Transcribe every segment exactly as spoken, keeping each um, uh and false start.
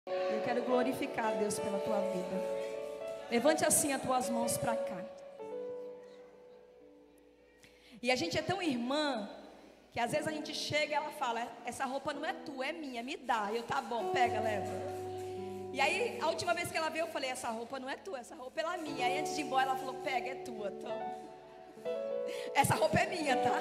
Eu quero glorificar a Deus pela tua vida. Levante assim as tuas mãos para cá. E a gente é tão irmã que às vezes a gente chega e ela fala: essa roupa não é tua, é minha, me dá. Eu, tá bom, pega, leva. E aí, a última vez que ela veio, eu falei: essa roupa não é tua, essa roupa é minha. Aí antes de ir embora, ela falou: pega, é tua, toma. Essa roupa é minha, tá?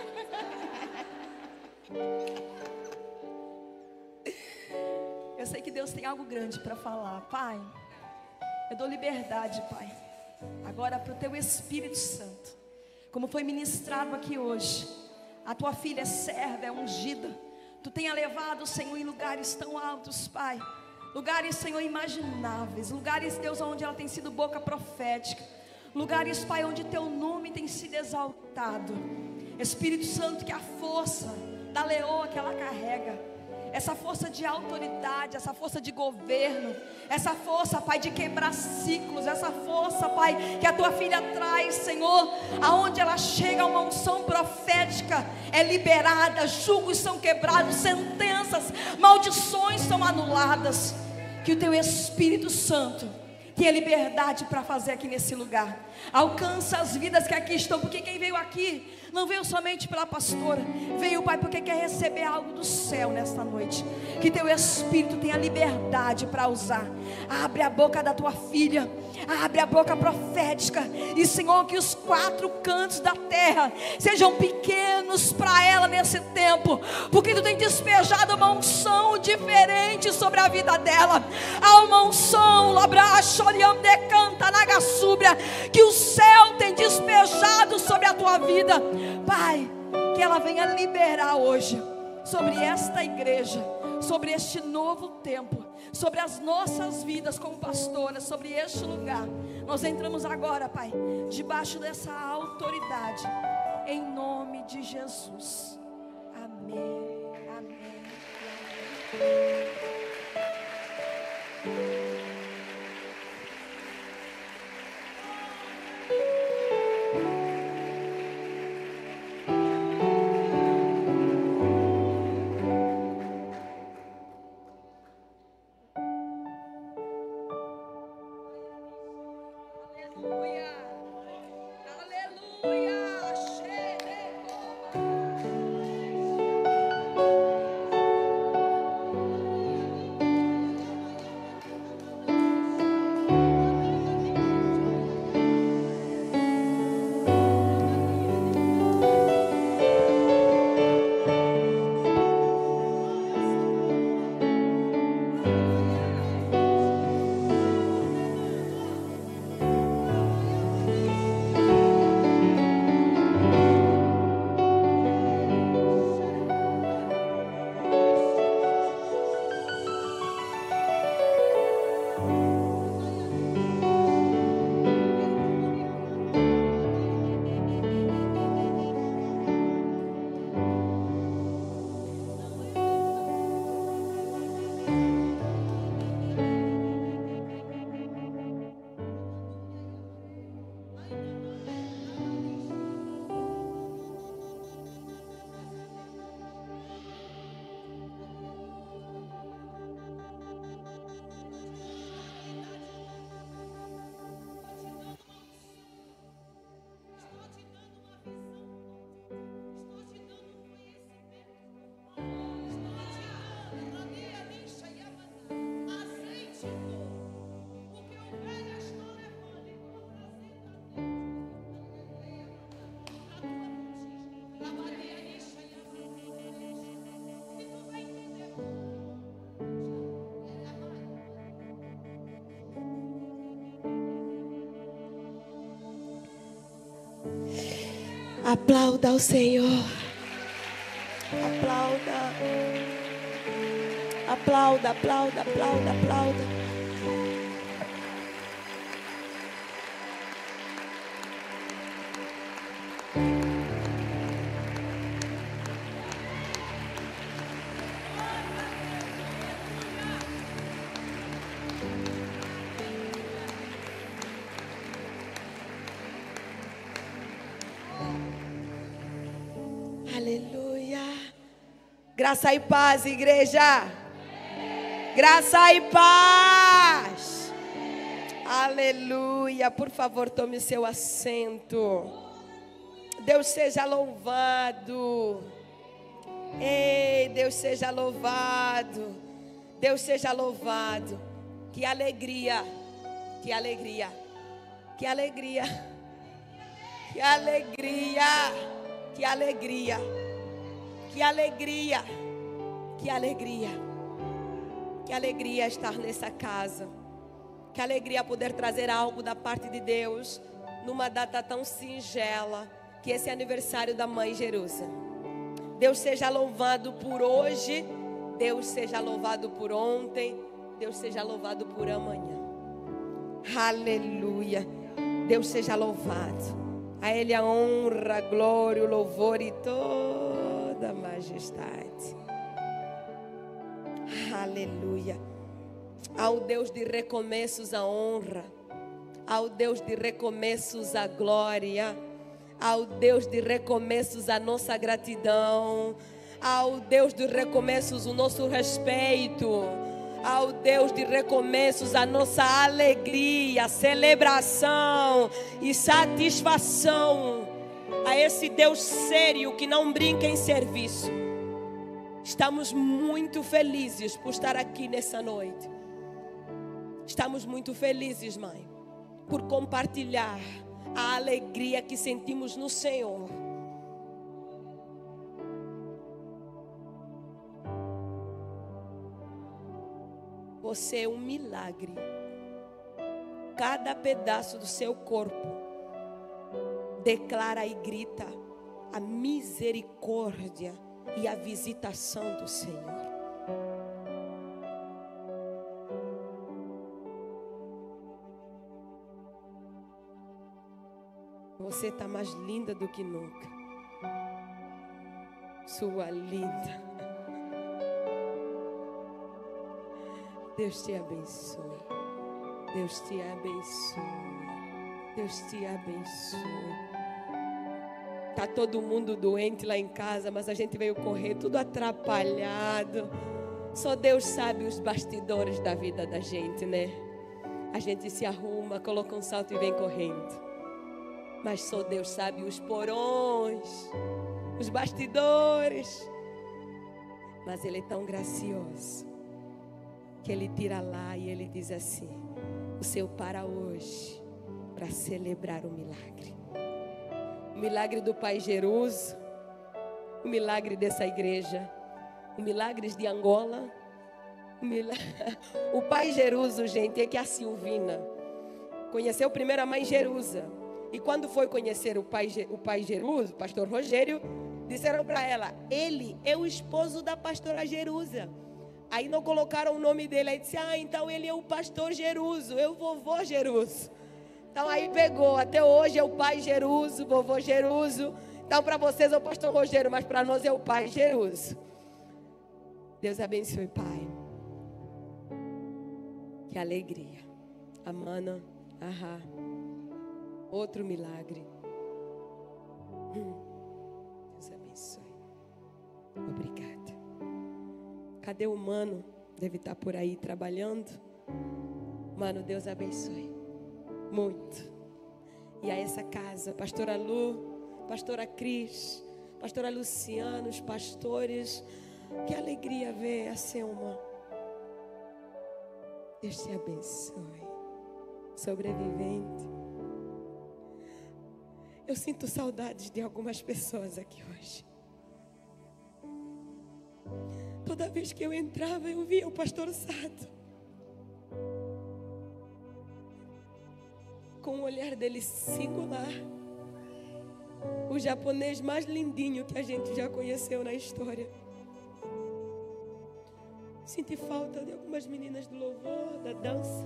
Eu sei que Deus tem algo grande para falar. Pai, eu dou liberdade, Pai, agora para o teu Espírito Santo. Como foi ministrado aqui hoje, a tua filha é serva, é ungida. Tu tenha levado, Senhor, em lugares tão altos, Pai. Lugares, Senhor, imagináveis. Lugares, Deus, onde ela tem sido boca profética. Lugares, Pai, onde teu nome tem sido exaltado. Espírito Santo, que a força da leoa que ela carrega, essa força de autoridade, essa força de governo, essa força, Pai, de quebrar ciclos, essa força, Pai, que a tua filha traz, Senhor, aonde ela chega, uma unção profética é liberada, julgos são quebrados, sentenças, maldições são anuladas. Que o teu Espírito Santo tenha liberdade para fazer aqui nesse lugar. Alcança as vidas que aqui estão, porque quem veio aqui não veio somente pela pastora, veio, Pai, porque quer receber algo do céu nesta noite. Que teu Espírito tenha liberdade para usar. Abre a boca da tua filha, abre a boca profética, e, Senhor, que os quatro cantos da terra sejam pequenos para ela nesse tempo, porque tu tem despejado uma unção diferente sobre a vida dela. Há uma unção, canta nagasúbria, que o céu tem despejado sobre a tua vida, Pai. Que ela venha liberar hoje sobre esta igreja, sobre este novo tempo, sobre as nossas vidas como pastoras, sobre este lugar. Nós entramos agora, Pai, debaixo dessa autoridade, em nome de Jesus. Amém, amém, amém. Aplauda ao Senhor. Aplauda. Aplauda, aplauda, aplauda, aplauda. Aleluia. Graça e paz, igreja. Graça e paz. Aleluia. Por favor, tome seu assento. Deus seja louvado. Ei, Deus seja louvado. Deus seja louvado. Que alegria. Que alegria. Que alegria. Que alegria. Que alegria. Que alegria. Que alegria. Que alegria estar nessa casa. Que alegria poder trazer algo da parte de Deus numa data tão singela, que esse é aniversário da Mãe Jerusa. Deus seja louvado por hoje, Deus seja louvado por ontem, Deus seja louvado por amanhã. Aleluia. Deus seja louvado. A Ele a honra, a glória, o louvor e toda a majestade. Aleluia. Ao Deus de recomeços a honra, ao Deus de recomeços a glória, ao Deus de recomeços a nossa gratidão, ao Deus de recomeços o nosso respeito, ao Deus de recomeços a nossa alegria, celebração e satisfação, a esse Deus sério que não brinca em serviço. Estamos muito felizes por estar aqui nessa noite. Estamos muito felizes, Mãe, por compartilhar a alegria que sentimos no Senhor. Você é um milagre. Cada pedaço do seu corpo declara e grita a misericórdia e a visitação do Senhor. Você está mais linda do que nunca. Sua linda. Deus te abençoe. Deus te abençoe. Deus te abençoe. Está todo mundo doente lá em casa, mas a gente veio correr tudo atrapalhado. Só Deus sabe os bastidores da vida da gente, né? A gente se arruma, coloca um salto e vem correndo. Mas só Deus sabe os porões, os bastidores. Mas Ele é tão gracioso que Ele tira lá e Ele diz assim: o seu para hoje, para celebrar o milagre. O milagre do Pai Jeruso, o milagre dessa igreja, o milagre de Angola. O, milagre... o Pai Jeruso, gente, é que a Silvina conheceu primeiro a Mãe Jerusa. E quando foi conhecer o pai, o pai Jerusa, o pastor Rogério, disseram para ela: ele é o esposo da pastora Jerusa. Aí não colocaram o nome dele. Aí disse: ah, então ele é o pastor Jeruso, é o vovô Jeruso. Então aí pegou, até hoje é o pai Jeruso, vovô Jeruso. Então para vocês é o pastor Rogério, mas para nós é o pai Jeruso. Deus abençoe, Pai. Que alegria. Amana, ahá. Outro milagre. Hum. Deus abençoe. Obrigada. Cadê o mano? Deve estar por aí trabalhando. Mano, Deus abençoe. Muito. E a essa casa, pastora Lu, pastora Cris, pastora Luciana, os pastores. Que alegria ver a Selma. Deus te abençoe. Sobrevivente. Eu sinto saudades de algumas pessoas aqui hoje. Toda vez que eu entrava, eu via o pastor Sato. Com o olhar dele singular. O japonês mais lindinho que a gente já conheceu na história. Senti falta de algumas meninas do louvor, da dança.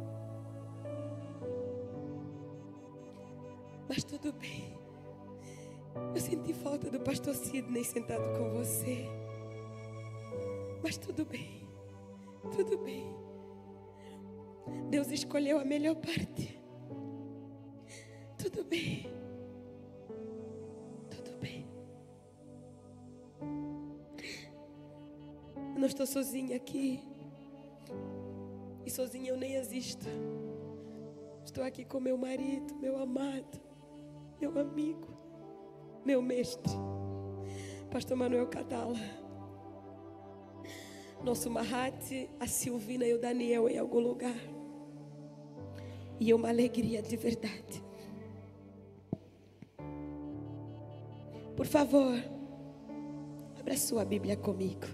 Mas tudo bem. Eu senti falta do pastor Sidney sentado com você. Mas tudo bem. Tudo bem. Deus escolheu a melhor parte. Tudo bem. Tudo bem. Eu não estou sozinha aqui. sozinha, eu nem existo. Estou aqui com meu marido, meu amado, meu amigo, meu mestre, Pastor Manuel Catala. Nosso Mahati, a Silvina e o Daniel em algum lugar. E é uma alegria de verdade. Por favor, abra sua Bíblia comigo.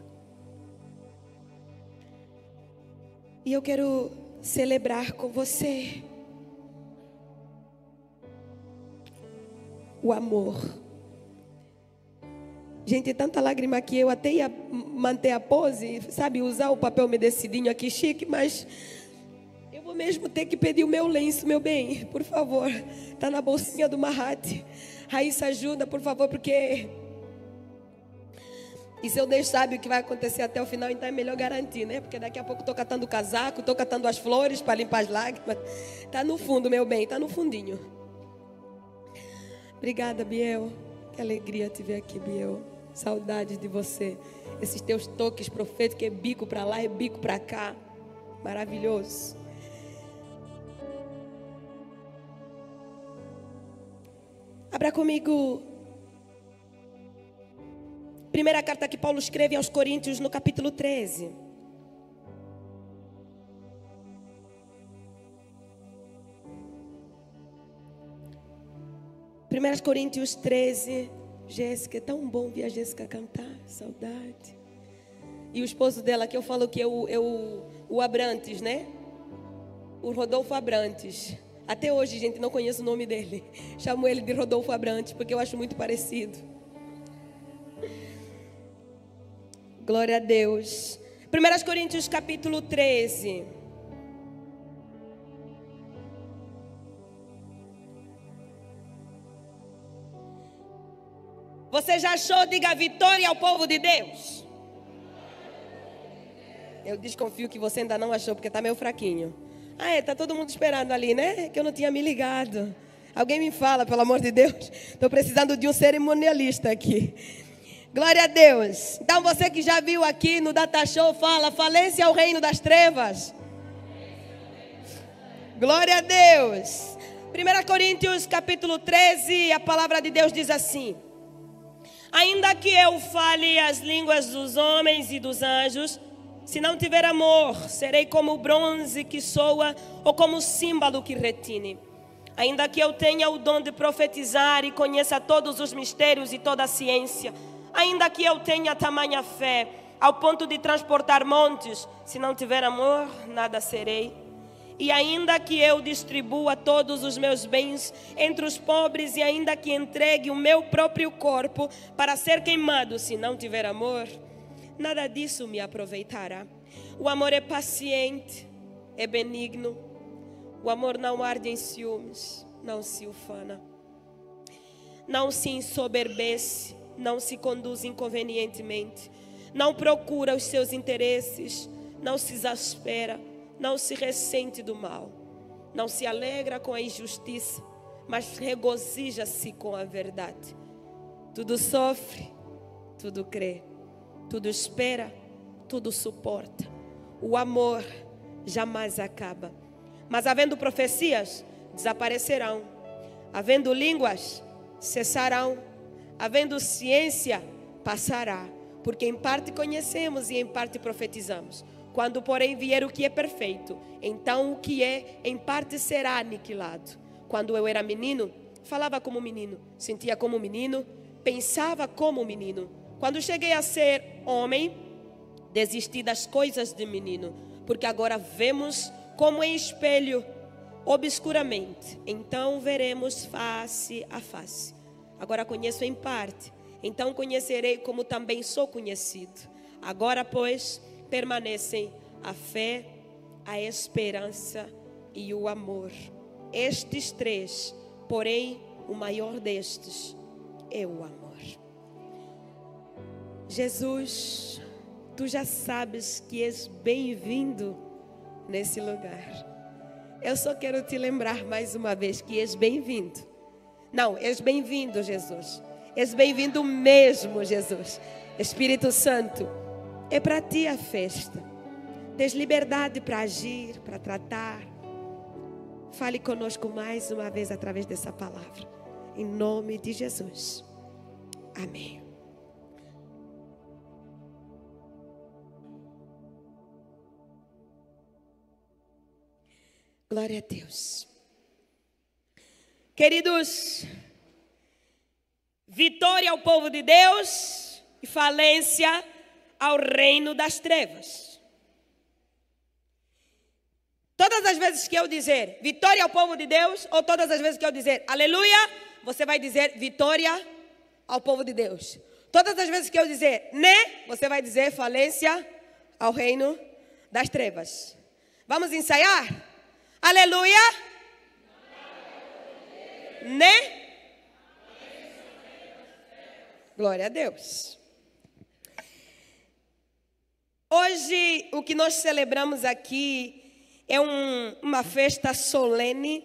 E eu quero celebrar com você o amor. Gente, tanta lágrima que eu até ia manter a pose, sabe, usar o papel umedecidinho aqui chique, mas eu vou mesmo ter que pedir o meu lenço, meu bem, por favor. Está na bolsinha do Mahati. Raíssa, ajuda, por favor, porque... E se eu Deus sabe o que vai acontecer até o final, então é melhor garantir, né? Porque daqui a pouco estou catando o casaco, estou catando as flores para limpar as lágrimas. Está no fundo, meu bem, está no fundinho. Obrigada, Biel. Que alegria te ver aqui, Biel. Saudades de você. Esses teus toques proféticos, é bico para lá, é bico para cá. Maravilhoso. Abra comigo. Primeira carta que Paulo escreve aos Coríntios, no capítulo treze. primeira Coríntios treze. Jéssica, é tão bom ver a Jéssica cantar. Saudade. E o esposo dela, que eu falo que é o, é o, o Abrantes, né? O Rodolfo Abrantes. Até hoje, gente, não conheço o nome dele. Chamo ele de Rodolfo Abrantes, porque eu acho muito parecido. Glória a Deus. primeira Coríntios capítulo treze. Você já achou? Diga vitória ao povo de Deus. Eu desconfio que você ainda não achou, porque está meio fraquinho. Ah, é, está todo mundo esperando ali, né? Que eu não tinha me ligado. Alguém me fala, pelo amor de Deus. Estou precisando de um cerimonialista aqui. Glória a Deus. Então você que já viu aqui no Data Show, fala, falência ao reino das trevas. Glória a Deus. primeira Coríntios capítulo treze, a palavra de Deus diz assim: ainda que eu fale as línguas dos homens e dos anjos, se não tiver amor, serei como o bronze que soa ou como o símbolo que retine. Ainda que eu tenha o dom de profetizar e conheça todos os mistérios e toda a ciência, ainda que eu tenha tamanha fé, ao ponto de transportar montes, se não tiver amor, nada serei. E ainda que eu distribua todos os meus bens entre os pobres, e ainda que entregue o meu próprio corpo para ser queimado, se não tiver amor, nada disso me aproveitará. O amor é paciente, é benigno. O amor não arde em ciúmes, não se ufana, não se ensoberbece, não se conduz inconvenientemente, não procura os seus interesses, não se exaspera, não se ressente do mal, não se alegra com a injustiça, mas regozija-se com a verdade. Tudo sofre, tudo crê, tudo espera, tudo suporta. O amor jamais acaba. Mas havendo profecias, desaparecerão. Havendo línguas, cessarão. Havendo ciência, passará. Porque em parte conhecemos e em parte profetizamos. Quando, porém, vier o que é perfeito, então o que é, em parte será aniquilado. Quando eu era menino, falava como menino, sentia como menino, pensava como menino. Quando cheguei a ser homem, desisti das coisas de menino, porque agora vemos como em espelho, obscuramente. Então veremos face a face. Agora conheço em parte, então conhecerei como também sou conhecido. Agora, pois, permanecem a fé, a esperança e o amor. Estes três, porém, o maior destes é o amor. Jesus, tu já sabes que és bem-vindo nesse lugar. Eu só quero te lembrar mais uma vez que és bem-vindo. Não, és bem-vindo, Jesus. És bem-vindo mesmo, Jesus. Espírito Santo, é para ti a festa. Tens liberdade para agir, para tratar. Fale conosco mais uma vez através dessa palavra. Em nome de Jesus. Amém. Glória a Deus. Queridos, vitória ao povo de Deus e falência ao reino das trevas. Todas as vezes que eu dizer vitória ao povo de Deus, ou todas as vezes que eu dizer aleluia, você vai dizer vitória ao povo de Deus. Todas as vezes que eu dizer né, você vai dizer falência ao reino das trevas. Vamos ensaiar? Aleluia. Né? Glória a Deus. Hoje o que nós celebramos aqui é um, uma festa solene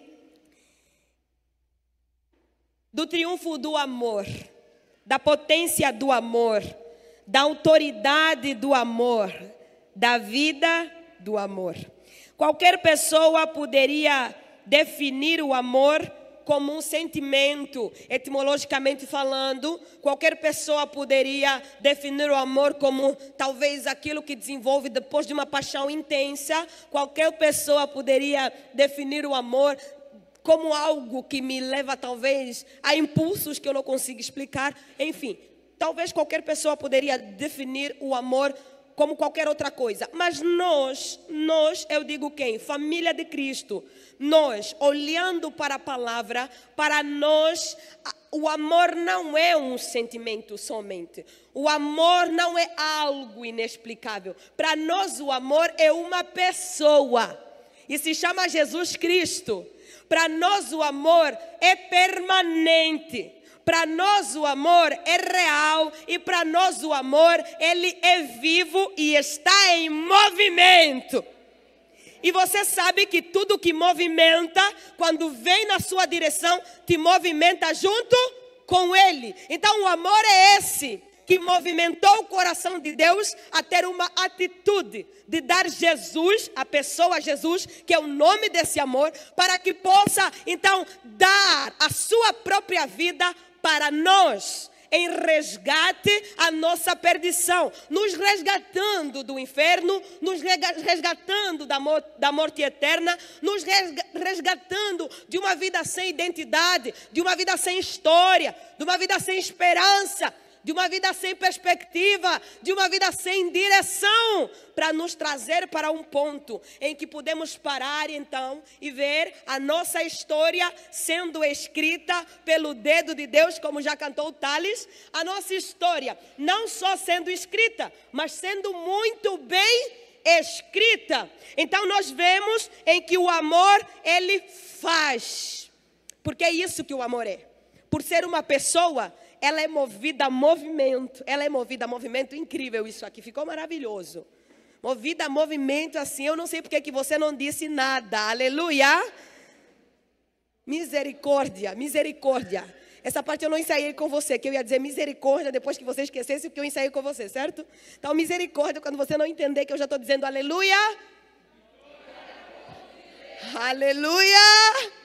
do triunfo do amor, da potência do amor, da autoridade do amor, da vida do amor. Qualquer pessoa poderia definir o amor como um sentimento, etimologicamente falando. Qualquer pessoa poderia definir o amor como talvez aquilo que desenvolve depois de uma paixão intensa. Qualquer pessoa poderia definir o amor como algo que me leva talvez a impulsos que eu não consigo explicar. Enfim, talvez qualquer pessoa poderia definir o amor como qualquer outra coisa. Mas nós, nós, eu digo quem? Família de Cristo. Nós, olhando para a palavra, para nós, o amor não é um sentimento somente. O amor não é algo inexplicável. Para nós, o amor é uma pessoa. E se chama Jesus Cristo. Para nós, o amor é permanente. Para nós o amor é real e para nós o amor, ele é vivo e está em movimento. E você sabe que tudo que movimenta, quando vem na sua direção, te movimenta junto com ele. Então o amor é esse que movimentou o coração de Deus a ter uma atitude de dar Jesus, a pessoa Jesus, que é o nome desse amor, para que possa então dar a sua própria vida para nós, em resgate à nossa perdição, nos resgatando do inferno, nos resgatando da morte, da morte eterna, nos resgatando de uma vida sem identidade, de uma vida sem história, de uma vida sem esperança, de uma vida sem perspectiva, de uma vida sem direção, para nos trazer para um ponto em que podemos parar então e ver a nossa história sendo escrita pelo dedo de Deus, como já cantou o Thales, a nossa história não só sendo escrita, mas sendo muito bem escrita. Então nós vemos em que o amor, ele faz, porque é isso que o amor é. Por ser uma pessoa, ela é movida a movimento. Ela é movida a movimento. Incrível isso aqui. Ficou maravilhoso. Movida a movimento assim. Eu não sei porque que você não disse nada. Aleluia. Misericórdia. Misericórdia. Essa parte eu não ensaiei com você. Que eu ia dizer misericórdia depois que você esquecesse o que eu ensaiei com você. Certo? Então misericórdia quando você não entender que eu já estou dizendo aleluia. Aleluia.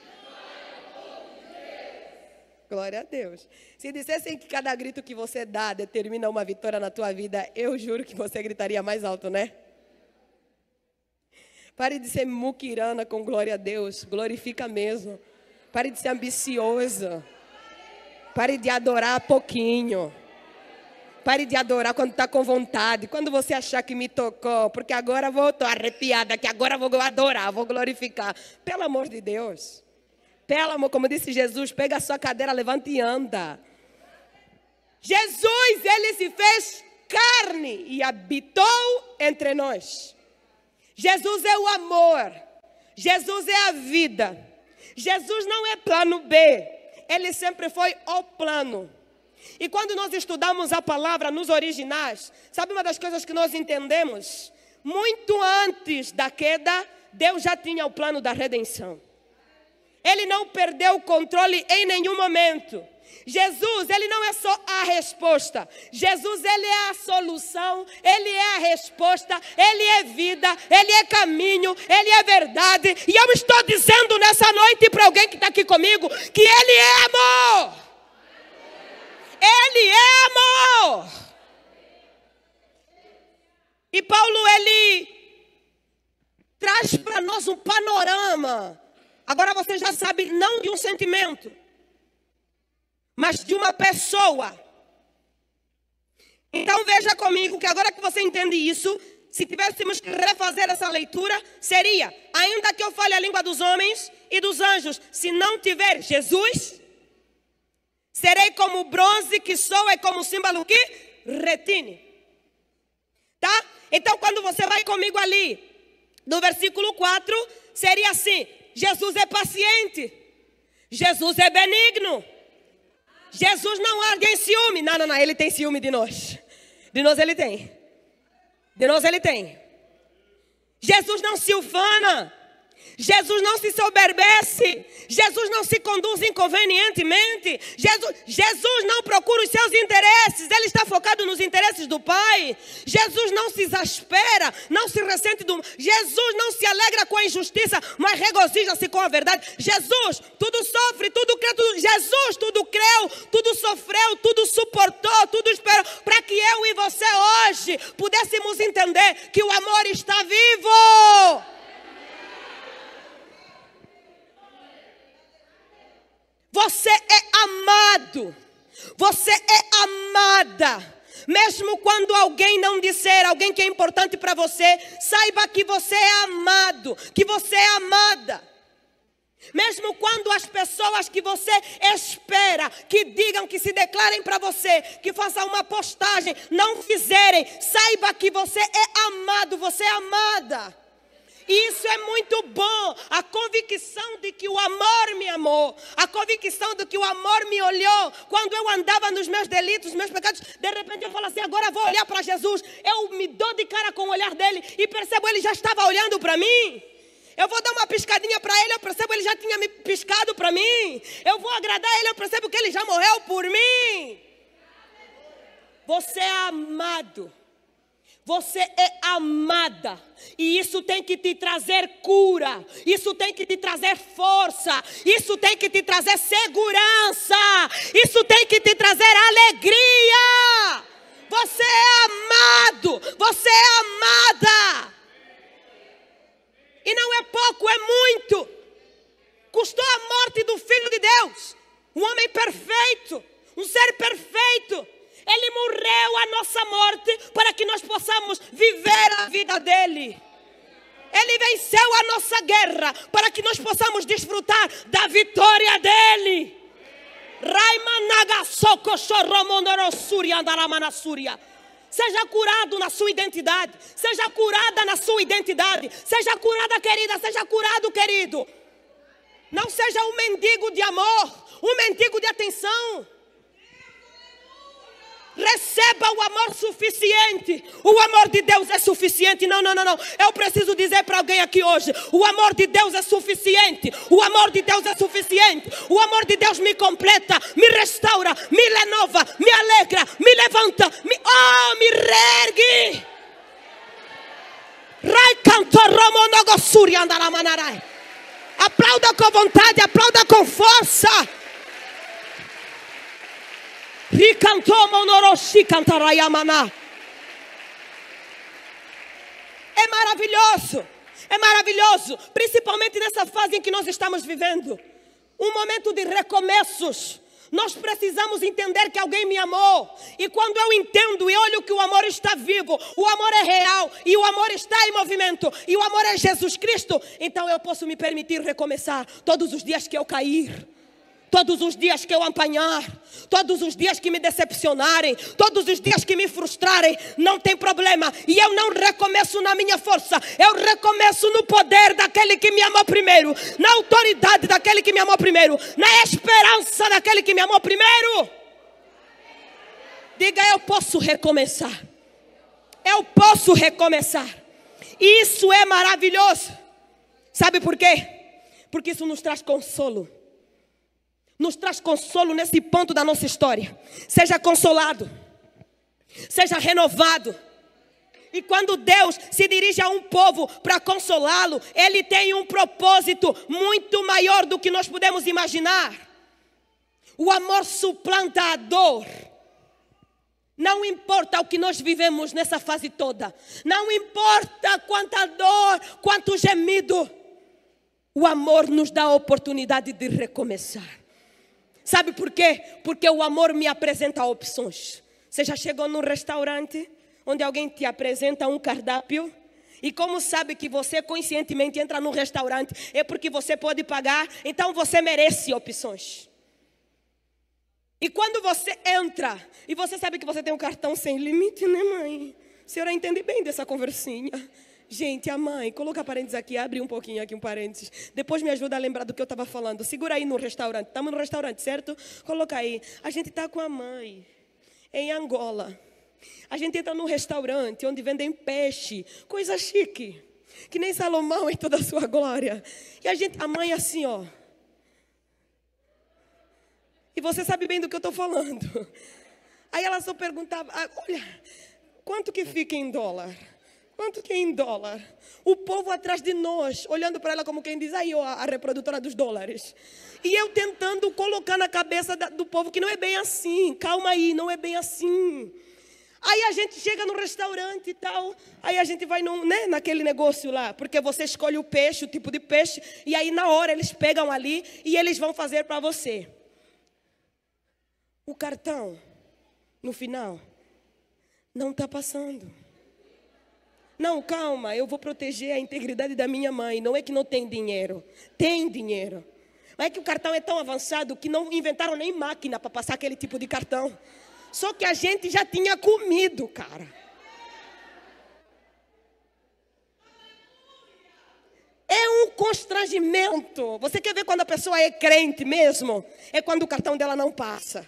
Glória a Deus. Se dissessem que cada grito que você dá determina uma vitória na tua vida, eu juro que você gritaria mais alto, né? Pare de ser muquirana com glória a Deus. Glorifica mesmo. Pare de ser ambicioso. Pare de adorar pouquinho. Pare de adorar quando está com vontade. Quando você achar que me tocou, porque agora vou, estou arrepiada, que agora vou adorar, vou glorificar. Pelo amor de Deus. Pelo amor, como disse Jesus, pega a sua cadeira, levanta e anda. Jesus, ele se fez carne e habitou entre nós. Jesus é o amor. Jesus é a vida. Jesus não é plano B. Ele sempre foi o plano. E quando nós estudamos a palavra nos originais, sabe uma das coisas que nós entendemos? Muito antes da queda, Deus já tinha o plano da redenção. Ele não perdeu o controle em nenhum momento. Jesus, ele não é só a resposta. Jesus, ele é a solução, ele é a resposta, ele é vida, ele é caminho, ele é verdade. E eu estou dizendo nessa noite para alguém que está aqui comigo que ele é amor. Ele é amor. E Paulo, ele traz para nós um panorama. Agora você já sabe, não de um sentimento, mas de uma pessoa. Então veja comigo que agora que você entende isso, se tivéssemos que refazer essa leitura, seria: ainda que eu fale a língua dos homens e dos anjos, se não tiver Jesus, serei como o bronze que soa e como o símbolo que retine. Tá? Então quando você vai comigo ali, no versículo quatro, seria assim: Jesus é paciente, Jesus é benigno, Jesus não arde em ciúme. Não, não, não, ele tem ciúme de nós. De nós ele tem. De nós ele tem. Jesus não se ufana. Jesus não se soberbece. Jesus não se conduz inconvenientemente. Jesus, Jesus não procura os seus interesses. Ele está focado nos interesses do Pai. Jesus não se exaspera, não se ressente do... Jesus não se alegra com a injustiça, mas regozija-se com a verdade. Jesus tudo sofre, tudo crê, tudo... Jesus tudo creu, tudo sofreu, tudo suportou, tudo esperou, para que eu e você hoje pudéssemos entender que o amor está vivo. Você é amado, você é amada. Mesmo quando alguém não disser, alguém que é importante para você, saiba que você é amado, que você é amada. Mesmo quando as pessoas que você espera que digam, que se declarem para você, que façam uma postagem, não fizerem, saiba que você é amado, você é amada. E isso é muito bom, a convicção de que o amor me amou, a convicção de que o amor me olhou. Quando eu andava nos meus delitos, nos meus pecados, de repente eu falo assim: agora vou olhar para Jesus. Eu me dou de cara com o olhar dele e percebo, ele já estava olhando para mim. Eu vou dar uma piscadinha para ele, eu percebo, ele já tinha me piscado para mim. Eu vou agradar ele, eu percebo que ele já morreu por mim. Você é amado. Você é amada, e isso tem que te trazer cura, isso tem que te trazer força, isso tem que te trazer segurança, isso tem que te trazer alegria. Você é amado, você é amada. E não é pouco, é muito. Custou a morte do Filho de Deus, um homem perfeito, um ser perfeito. Ele morreu a nossa morte para que nós possamos viver a vida dele. Ele venceu a nossa guerra para que nós possamos desfrutar da vitória dele. Seja curado na sua identidade. Seja curada na sua identidade. Seja curada, querida. Seja curado, querido. Não seja um mendigo de amor, um mendigo de atenção. Receba o amor suficiente. O amor de Deus é suficiente. Não, não, não, não. Eu preciso dizer para alguém aqui hoje: o amor de Deus é suficiente. O amor de Deus é suficiente. O amor de Deus me completa, me restaura, me renova, me alegra, me levanta, me, oh, me reergue. Aplauda com vontade, aplauda com força. É maravilhoso, é maravilhoso, principalmente nessa fase em que nós estamos vivendo, um momento de recomeços. Nós precisamos entender que alguém me amou, e quando eu entendo e olho que o amor está vivo, o amor é real, e o amor está em movimento, e o amor é Jesus Cristo, então eu posso me permitir recomeçar todos os dias que eu cair. Todos os dias que eu apanhar, todos os dias que me decepcionarem, todos os dias que me frustrarem, não tem problema. E eu não recomeço na minha força, eu recomeço no poder daquele que me amou primeiro, na autoridade daquele que me amou primeiro, na esperança daquele que me amou primeiro. Diga: eu posso recomeçar. Eu posso recomeçar. Isso é maravilhoso. Sabe por quê? Porque isso nos traz consolo. Nos traz consolo nesse ponto da nossa história. Seja consolado. Seja renovado. E quando Deus se dirige a um povo para consolá-lo, Ele tem um propósito muito maior do que nós podemos imaginar. O amor suplanta a dor. Não importa o que nós vivemos nessa fase toda. Não importa quanta dor, quanto gemido. O amor nos dá a oportunidade de recomeçar. Sabe por quê? Porque o amor me apresenta opções. Você já chegou num restaurante onde alguém te apresenta um cardápio? E como sabe que você conscientemente entra num restaurante, é porque você pode pagar, então você merece opções. E quando você entra, e você sabe que você tem um cartão sem limite, né, mãe? A senhora entende bem dessa conversinha? Gente, a mãe, coloca parênteses aqui, abre um pouquinho aqui um parênteses. Depois me ajuda a lembrar do que eu estava falando. Segura aí no restaurante, estamos no restaurante, certo? Coloca aí. A gente está com a mãe em Angola. A gente entra num restaurante onde vendem peixe, coisa chique, que nem Salomão em toda a sua glória. E a gente, a mãe assim, ó. E você sabe bem do que eu estou falando. Aí ela só perguntava, olha, quanto que fica em dólar? Quanto que é em dólar? O povo atrás de nós, olhando para ela como quem diz, aí ó, a reprodutora dos dólares. E eu tentando colocar na cabeça da, do povo que não é bem assim. Calma aí, não é bem assim. Aí a gente chega no restaurante e tal. Aí a gente vai num, né, naquele negócio lá. Porque você escolhe o peixe, o tipo de peixe. E aí na hora eles pegam ali e eles vão fazer para você. O cartão, no final, não está passando. Não, calma, eu vou proteger a integridade da minha mãe. Não é que não tem dinheiro. Tem dinheiro. Mas é que o cartão é tão avançado que não inventaram nem máquina para passar aquele tipo de cartão. Só que a gente já tinha comido, cara. É um constrangimento. Você quer ver quando a pessoa é crente mesmo? É quando o cartão dela não passa.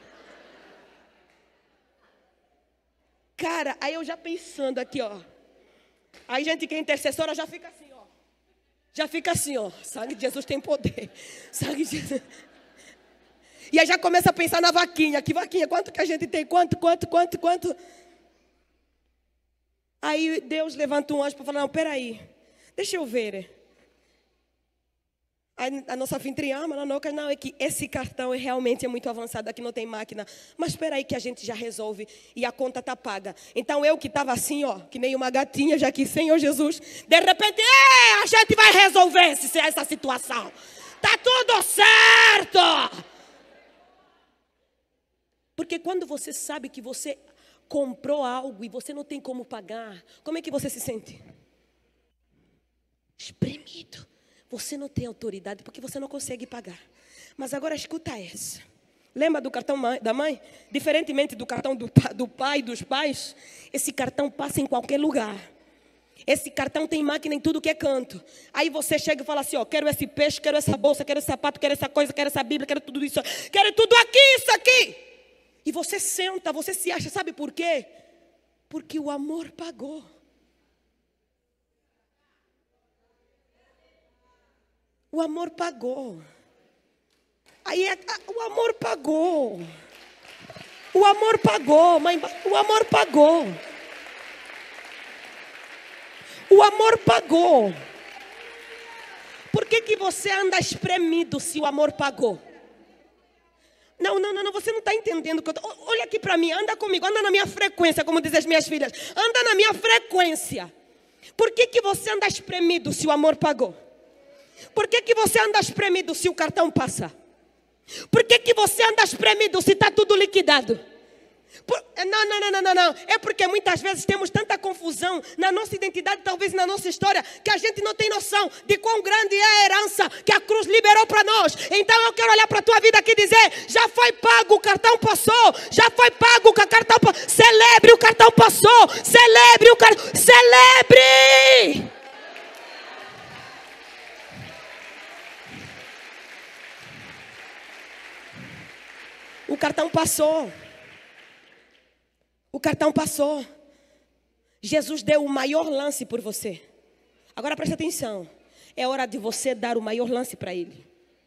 Cara, aí eu já pensando aqui, ó. Aí gente que é intercessora já fica assim, ó. Já fica assim, ó. Sangue de Jesus tem poder. Sangue de Jesus. E aí já começa a pensar na vaquinha. Que vaquinha? Quanto que a gente tem? Quanto, quanto, quanto, quanto? Aí Deus levanta um anjo para falar, não, peraí. Deixa eu ver. Aí a nossa anfitriã, não, não, é que esse cartão é realmente é muito avançado, aqui não tem máquina. Mas espera aí que a gente já resolve e a conta está paga. Então eu que estava assim, ó, que nem uma gatinha, já que Senhor Jesus, de repente, a gente vai resolver essa situação. Tá tudo certo. Porque quando você sabe que você comprou algo e você não tem como pagar, como é que você se sente? Espremido. Você não tem autoridade porque você não consegue pagar. Mas agora escuta essa. Lembra do cartão da mãe? Diferentemente do cartão do, do pai, dos pais, esse cartão passa em qualquer lugar. Esse cartão tem máquina em tudo que é canto. Aí você chega e fala assim, ó, quero esse peixe, quero essa bolsa, quero esse sapato, quero essa coisa, quero essa Bíblia, quero tudo isso. Quero tudo aqui, isso aqui. E você senta, você se acha, sabe por quê? Porque o amor pagou. O amor pagou. Aí é, o amor pagou. O amor pagou, mãe, o amor pagou. O amor pagou. Por que que você anda espremido se o amor pagou? Não, não, não, você não está entendendo. Que eu tô... Olha aqui para mim, anda comigo, anda na minha frequência, como dizem as minhas filhas. Anda na minha frequência. Por que que você anda espremido se o amor pagou? Por que que você anda espremido se o cartão passa? Por que que você anda espremido se está tudo liquidado? Por... Não, não, não, não, não. É porque muitas vezes temos tanta confusão na nossa identidade, talvez na nossa história, que a gente não tem noção de quão grande é a herança que a cruz liberou para nós. Então eu quero olhar para a tua vida aqui e dizer, já foi pago, o cartão passou. Já foi pago, o cartão passou. Celebre, o cartão passou. Celebre, o cartão... Celebre! O cartão passou. O cartão passou. Jesus deu o maior lance por você. Agora presta atenção. é hora de você dar o maior lance para Ele.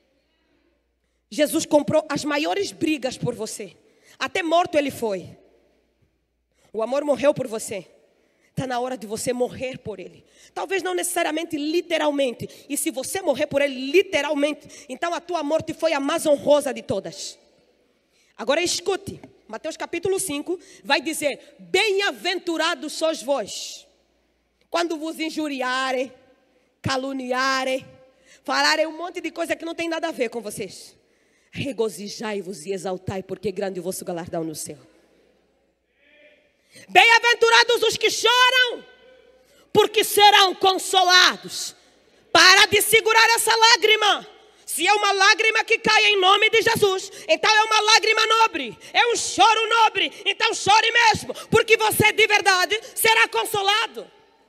Jesus comprou as maiores brigas por você. Até morto Ele foi. O amor morreu por você. Está na hora de você morrer por Ele. Talvez não necessariamente literalmente. E se você morrer por Ele literalmente, então a tua morte foi a mais honrosa de todas. Agora escute. Mateus capítulo cinco vai dizer: bem-aventurados sois vós, quando vos injuriarem, caluniarem, falarem um monte de coisa que não tem nada a ver com vocês. Regozijai-vos e exaltai, porque grande é o vosso galardão no céu. Bem-aventurados os que choram, porque serão consolados. Para de segurar essa lágrima. Se é uma lágrima que cai em nome de Jesus, então é uma lágrima nobre, é um choro nobre, então chore mesmo, porque você de verdade será consolado.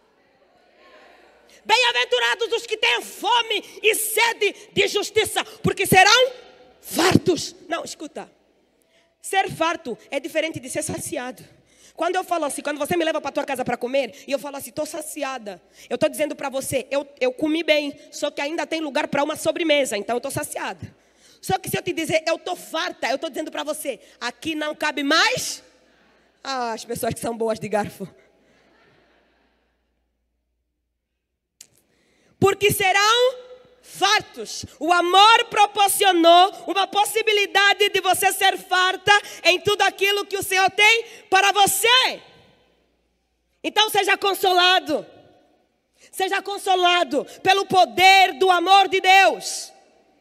Bem-aventurados os que têm fome e sede de justiça, porque serão fartos. Não, escuta, ser farto é diferente de ser saciado. Quando eu falo assim, quando você me leva para a tua casa para comer, e eu falo assim, estou saciada, eu estou dizendo para você, eu, eu comi bem, só que ainda tem lugar para uma sobremesa, então eu estou saciada. Só que se eu te dizer, eu estou farta, eu estou dizendo para você, aqui não cabe mais. Ah, as pessoas que são boas de garfo. Porque serão fartos. O amor proporcionou uma possibilidade de você ser farta em tudo aquilo que o Senhor tem para você. Então seja consolado. Seja consolado pelo poder do amor de Deus.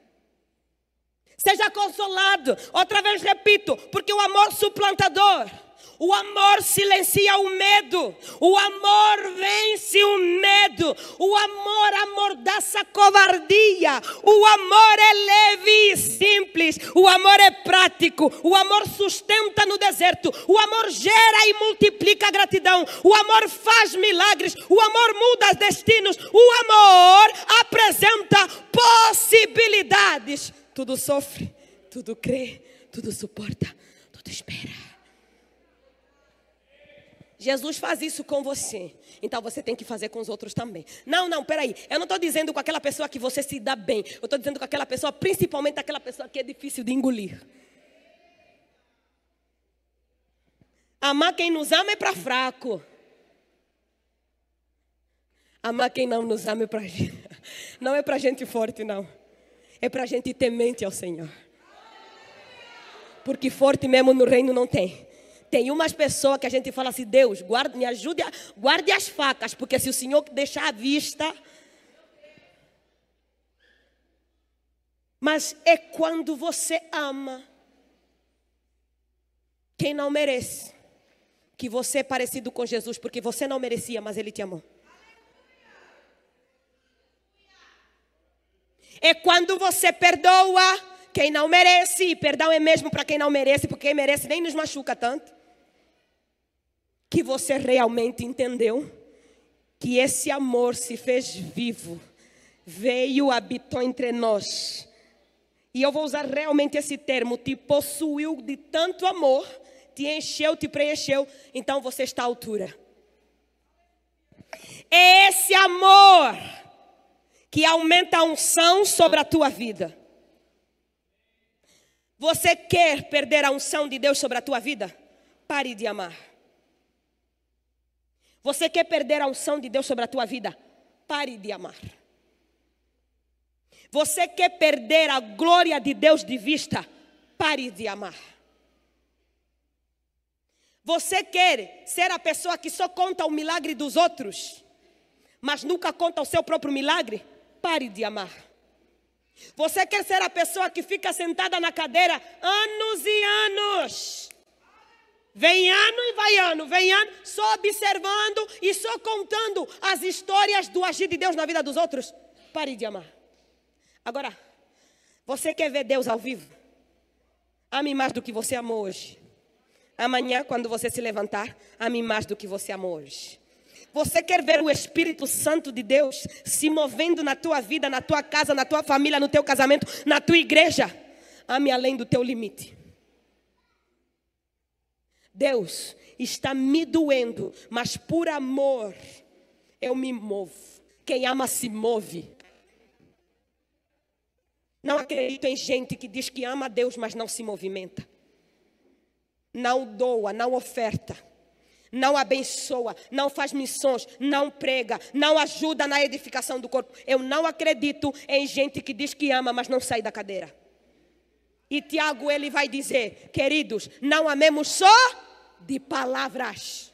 Seja consolado. Outra vez repito, porque o amor suplantador, o amor silencia o medo. O amor vence o medo. O amor amordaça a covardia. O amor é leve e simples. O amor é prático. O amor sustenta no deserto. O amor gera e multiplica a gratidão. O amor faz milagres. O amor muda destinos. O amor apresenta possibilidades. Tudo sofre, tudo crê, tudo suporta, tudo espera. Jesus faz isso com você, então você tem que fazer com os outros também. Não, não, peraí, eu não estou dizendo com aquela pessoa que você se dá bem. Eu estou dizendo com aquela pessoa, principalmente aquela pessoa que é difícil de engolir. Amar quem nos ama é para fraco. Amar quem não nos ama é para gente. Não é para gente forte, não. É para gente temente ao Senhor. Porque forte mesmo no reino não tem. Tem umas pessoas que a gente fala assim, Deus, guarde, me ajude, a, guarde as facas, porque se o Senhor deixar a vista. Mas é quando você ama quem não merece, que você é parecido com Jesus, porque você não merecia, mas Ele te amou. É quando você perdoa quem não merece, e perdão é mesmo para quem não merece, porque quem merece nem nos machuca tanto, que você realmente entendeu que esse amor se fez vivo, veio, habitou entre nós. E eu vou usar realmente esse termo, te possuiu de tanto amor, te encheu, te preencheu, então você está à altura. É esse amor que aumenta a unção sobre a tua vida. Você quer perder a unção de Deus sobre a tua vida? Pare de amar. Você quer perder a unção de Deus sobre a tua vida? Pare de amar. Você quer perder a glória de Deus de vista? Pare de amar. Você quer ser a pessoa que só conta o milagre dos outros, mas nunca conta o seu próprio milagre? Pare de amar. Você quer ser a pessoa que fica sentada na cadeira anos e anos? Vem ano e vai ano, vem ano, só observando e só contando as histórias do agir de Deus na vida dos outros? Pare de amar. Agora, você quer ver Deus ao vivo? Ame mais do que você amou hoje. Amanhã, quando você se levantar, ame mais do que você amou hoje. Você quer ver o Espírito Santo de Deus se movendo na tua vida, na tua casa, na tua família, no teu casamento, na tua igreja? Ame além do teu limite. Deus está me doendo, mas por amor eu me movo. Quem ama se move. Não acredito em gente que diz que ama a Deus, mas não se movimenta. Não doa, não oferta, não abençoa, não faz missões, não prega, não ajuda na edificação do corpo. Eu não acredito em gente que diz que ama, mas não sai da cadeira. E Tiago, ele vai dizer, queridos, não amemos só de palavras.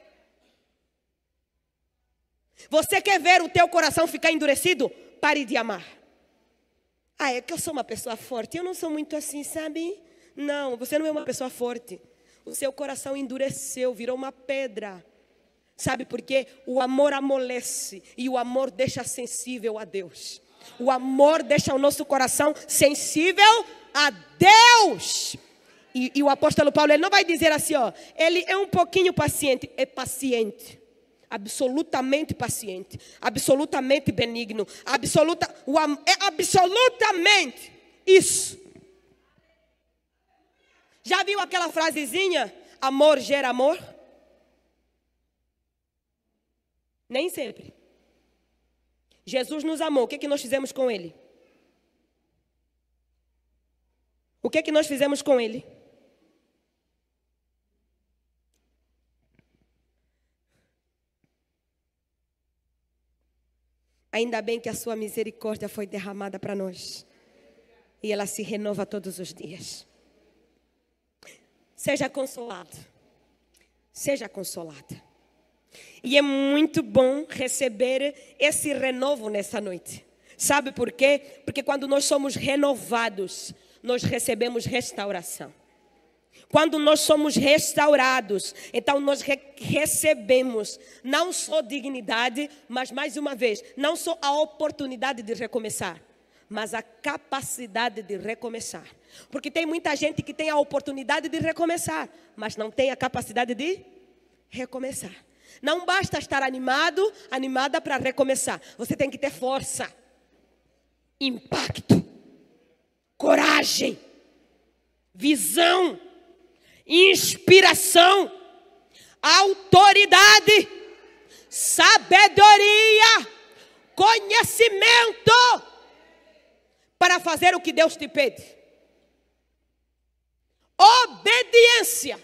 Você quer ver o teu coração ficar endurecido? Pare de amar. Ah, é que eu sou uma pessoa forte. Eu não sou muito assim, sabe? Não, você não é uma pessoa forte. O seu coração endureceu, virou uma pedra. Sabe por quê? O amor amolece e o amor deixa sensível a Deus. O amor deixa o nosso coração sensível a Deus. E, e o apóstolo Paulo, ele não vai dizer assim, ó, ele é um pouquinho paciente, é paciente. Absolutamente paciente, absolutamente benigno, absoluta, o, é absolutamente isso. Já viu aquela frasezinha, amor gera amor? Nem sempre. Jesus nos amou, o que é que nós fizemos com ele? O que é que nós fizemos com ele? Ainda bem que a sua misericórdia foi derramada para nós. E ela se renova todos os dias. Seja consolado. Seja consolada. E é muito bom receber esse renovo nessa noite. Sabe por quê? Porque quando nós somos renovados, nós recebemos restauração. Quando nós somos restaurados, então nós re- recebemos não só dignidade, mas mais uma vez, não só a oportunidade de recomeçar, mas a capacidade de recomeçar. Porque tem muita gente que tem a oportunidade de recomeçar, mas não tem a capacidade de recomeçar. Não basta estar animado, animada para recomeçar. Você tem que ter força, impacto, coragem, visão, inspiração, autoridade, sabedoria, conhecimento para fazer o que Deus te pede. Obediência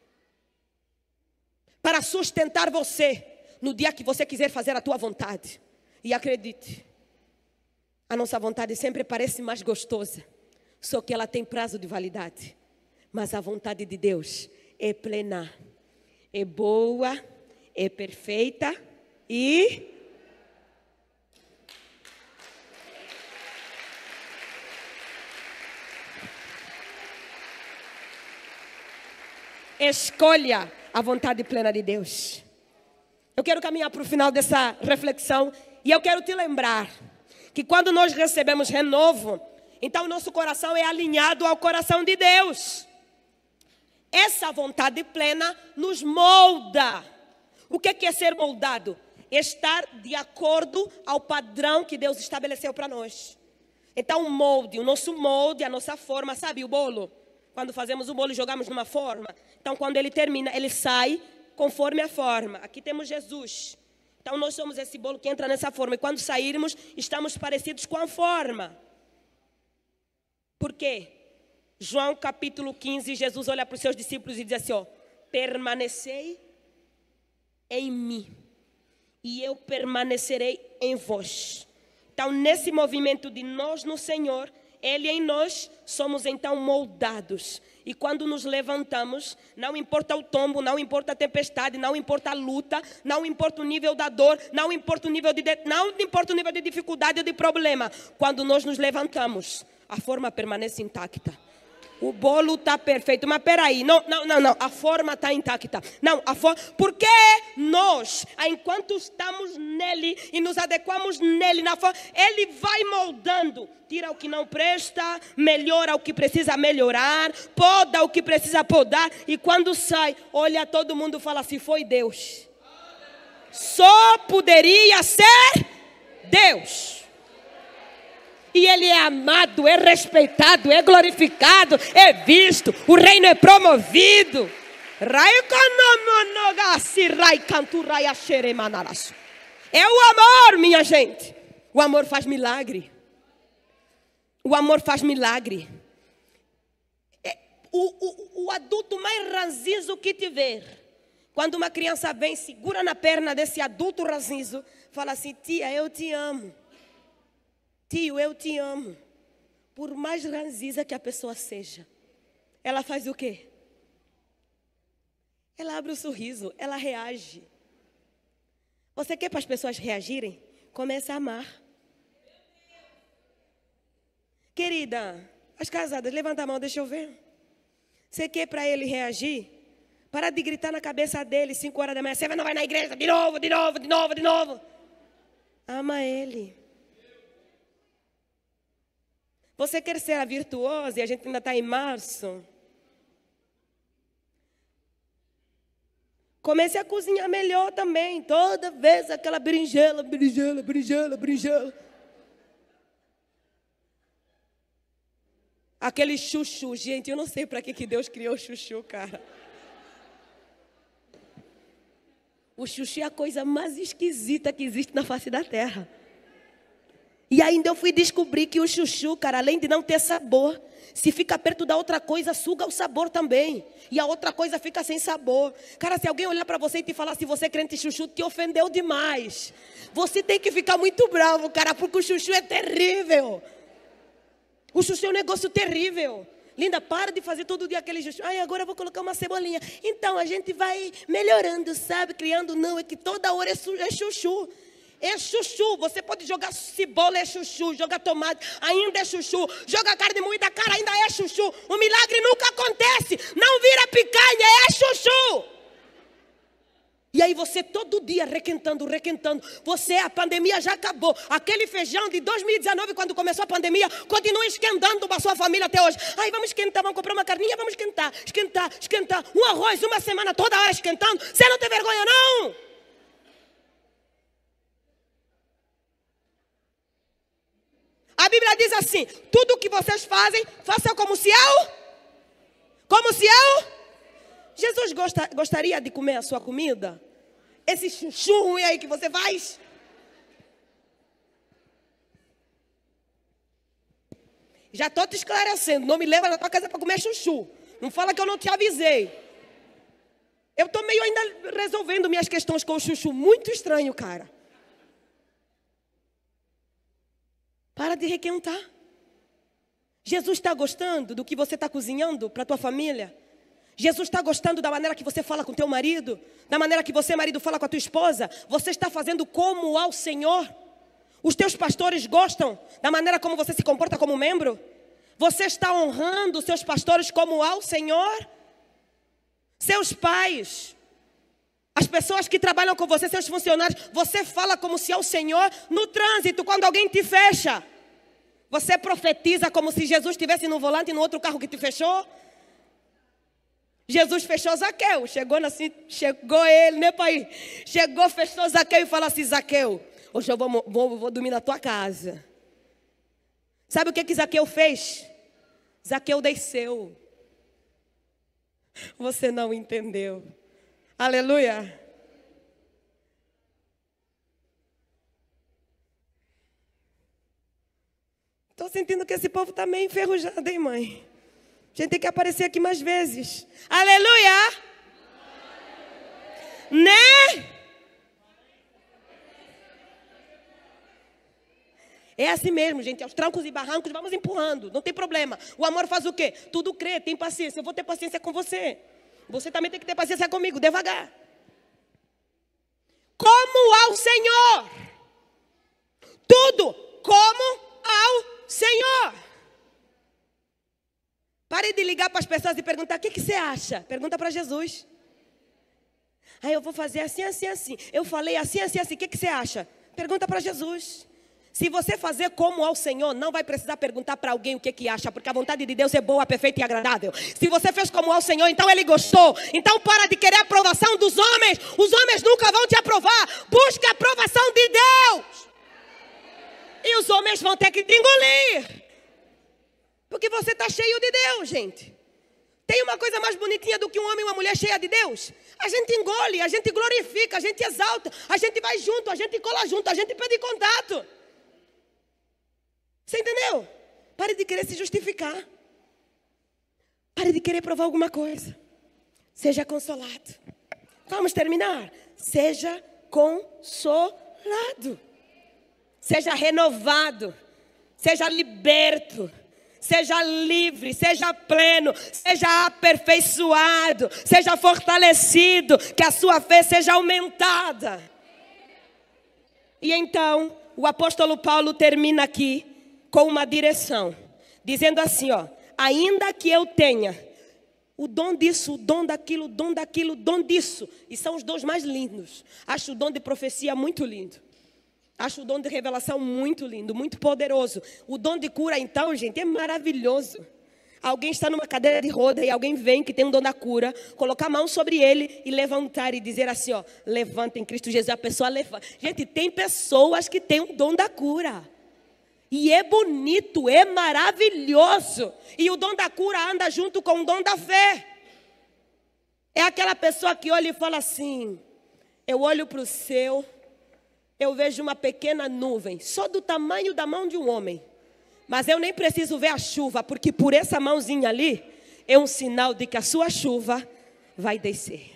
para sustentar você no dia que você quiser fazer a tua vontade. E acredite, a nossa vontade sempre parece mais gostosa, só que ela tem prazo de validade. Mas a vontade de Deus é plena, é boa, é perfeita e... Escolha a vontade plena de Deus. Eu quero caminhar para o final dessa reflexão e eu quero te lembrar que quando nós recebemos renovo, então o nosso coração é alinhado ao coração de Deus. Essa vontade plena nos molda. O que é ser moldado? Estar de acordo ao padrão que Deus estabeleceu para nós. Então o molde, o nosso molde, a nossa forma, sabe o bolo? Quando fazemos o bolo e jogamos numa forma. Então quando ele termina, ele sai conforme a forma. Aqui temos Jesus. Então nós somos esse bolo que entra nessa forma. E quando sairmos, estamos parecidos com a forma. Por quê? João capítulo quinze, Jesus olha para os seus discípulos e diz assim, ó, permanecei em mim e eu permanecerei em vós. Então, nesse movimento de nós no Senhor, Ele em nós, somos então moldados. E quando nos levantamos, não importa o tombo, não importa a tempestade, não importa a luta, não importa o nível da dor, não importa o nível de, não importa o nível de dificuldade ou de problema. Quando nós nos levantamos, a forma permanece intacta. O bolo está perfeito, mas peraí, não, não, não, não, a forma está intacta. Não, a forma, porque nós, enquanto estamos nele e nos adequamos nele, na forma, ele vai moldando. Tira o que não presta, melhora o que precisa melhorar, poda o que precisa podar. E quando sai, olha todo mundo e fala assim, foi Deus. Só poderia ser Deus. E Ele é amado, é respeitado, é glorificado, é visto. O reino é promovido. É o amor, minha gente. O amor faz milagre. O amor faz milagre. É, o, o, o adulto mais ranzinzo que tiver, quando uma criança vem, segura na perna desse adulto ranzinzo, fala assim: tia, eu te amo. Tio, eu te amo. Por mais ranziza que a pessoa seja, ela faz o quê? Ela abre o sorriso, ela reage. Você quer para as pessoas reagirem? Comece a amar. Querida, as casadas, levanta a mão, deixa eu ver. Você quer para ele reagir? Para de gritar na cabeça dele, cinco horas da manhã. Você não vai na igreja de novo, de novo, de novo, de novo. Ama ele. Você quer ser a virtuosa e a gente ainda está em março? Comece a cozinhar melhor também. Toda vez aquela berinjela, berinjela, berinjela, berinjela. Aquele chuchu. Gente, eu não sei para que, que Deus criou o chuchu, cara. O chuchu é a coisa mais esquisita que existe na face da terra. E ainda eu fui descobrir que o chuchu, cara, além de não ter sabor, se fica perto da outra coisa, suga o sabor também. E a outra coisa fica sem sabor. Cara, se alguém olhar para você e te falar se você é crente chuchu, te ofendeu demais. Você tem que ficar muito bravo, cara, porque o chuchu é terrível. O chuchu é um negócio terrível. Linda, para de fazer todo dia aquele chuchu. Ai, agora eu vou colocar uma cebolinha. Então, a gente vai melhorando, sabe? Criando, não, é que toda hora é chuchu. É chuchu. Você pode jogar cebola, é chuchu. Jogar tomate, ainda é chuchu. Jogar carne moída, cara, ainda é chuchu. O milagre nunca acontece. Não vira picanha, é chuchu. E aí você todo dia requentando, requentando. Você, a pandemia já acabou. Aquele feijão de dois mil e dezenove, quando começou a pandemia, continua esquentando para a sua família até hoje. Aí vamos esquentar, vamos comprar uma carninha, vamos esquentar, esquentar, esquentar. Um arroz, uma semana, toda hora esquentando. Você não tem vergonha, não? A Bíblia diz assim: tudo que vocês fazem, façam como se eu... Como se eu... Jesus gosta, gostaria de comer a sua comida? Esse chuchu ruim aí que você faz? Já estou te esclarecendo. Não me leva na tua casa para comer chuchu. Não fala que eu não te avisei. Eu estou meio ainda resolvendo minhas questões com o chuchu. Muito estranho, cara. Para de requentar. Jesus está gostando do que você está cozinhando para a tua família? Jesus está gostando da maneira que você fala com teu marido? Da maneira que você, marido, fala com a tua esposa? Você está fazendo como ao Senhor? Os teus pastores gostam da maneira como você se comporta como membro? Você está honrando os seus pastores como ao Senhor? Seus pais, as pessoas que trabalham com você, seus funcionários, você fala como se ao Senhor? No trânsito, quando alguém te fecha, você profetiza como se Jesus estivesse no volante e no outro carro que te fechou? Jesus fechou Zaqueu, chegou assim, chegou ele, né, pai? Chegou, fechou Zaqueu e falou assim: Zaqueu, hoje eu vou, vou, vou dormir na tua casa. Sabe o que que Zaqueu fez? Zaqueu desceu. Você não entendeu. Aleluia. Estou sentindo que esse povo está meio enferrujado, hein, mãe? A gente tem que aparecer aqui mais vezes. Aleluia! Né? É assim mesmo, gente. Aos trancos e barrancos vamos empurrando. Não tem problema. O amor faz o quê? Tudo crê, tem paciência. Eu vou ter paciência com você. Você também tem que ter paciência comigo, devagar. Como ao Senhor. Tudo como ao Senhor. Pare de ligar para as pessoas e perguntar: o que, que você acha? Pergunta para Jesus. Aí eu vou fazer assim, assim, assim. Eu falei assim, assim, assim. O que, que você acha? Pergunta para Jesus. Se você fazer como ao Senhor, não vai precisar perguntar para alguém o que, que acha, porque a vontade de Deus é boa, perfeita e agradável. Se você fez como ao Senhor, então Ele gostou. Então para de querer a aprovação dos homens. Os homens nunca vão te aprovar. Busca a aprovação de Deus. E os homens vão ter que te engolir. Porque você está cheio de Deus, gente. Tem uma coisa mais bonitinha do que um homem e uma mulher cheia de Deus? A gente engole, a gente glorifica, a gente exalta, a gente vai junto, a gente cola junto, a gente pede contato. Você entendeu? Pare pare de querer se justificar. Pare de querer provar alguma coisa. Seja consolado. Vamos terminar. Seja consolado. Seja renovado. Seja liberto. Seja livre, seja pleno, seja aperfeiçoado, seja fortalecido, que a sua fé seja aumentada. E então, o apóstolo Paulo termina aqui com uma direção, dizendo assim, ó, ainda que eu tenha o dom disso, o dom daquilo, o dom daquilo, o dom disso, e são os dons mais lindos. Acho o dom de profecia muito lindo. Acho o dom de revelação muito lindo, muito poderoso. O dom de cura, então, gente, é maravilhoso. Alguém está numa cadeira de roda e alguém vem que tem um dom da cura, colocar a mão sobre ele e levantar e dizer assim, ó, levanta em Cristo Jesus, a pessoa levanta. Gente, tem pessoas que têm um dom da cura. E é bonito, é maravilhoso. E o dom da cura anda junto com o dom da fé. É aquela pessoa que olha e fala assim, eu olho para o céu, eu vejo uma pequena nuvem, só do tamanho da mão de um homem. Mas eu nem preciso ver a chuva, porque por essa mãozinha ali, é um sinal de que a sua chuva vai descer.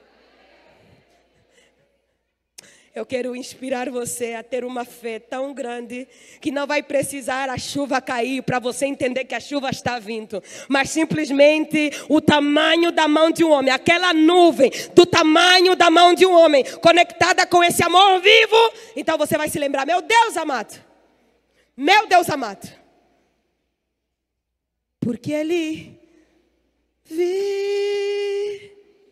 Eu quero inspirar você a ter uma fé tão grande que não vai precisar a chuva cair para você entender que a chuva está vindo. Mas simplesmente o tamanho da mão de um homem, aquela nuvem do tamanho da mão de um homem, conectada com esse amor vivo. Então você vai se lembrar, meu Deus amado, meu Deus amado. Porque Ele vi.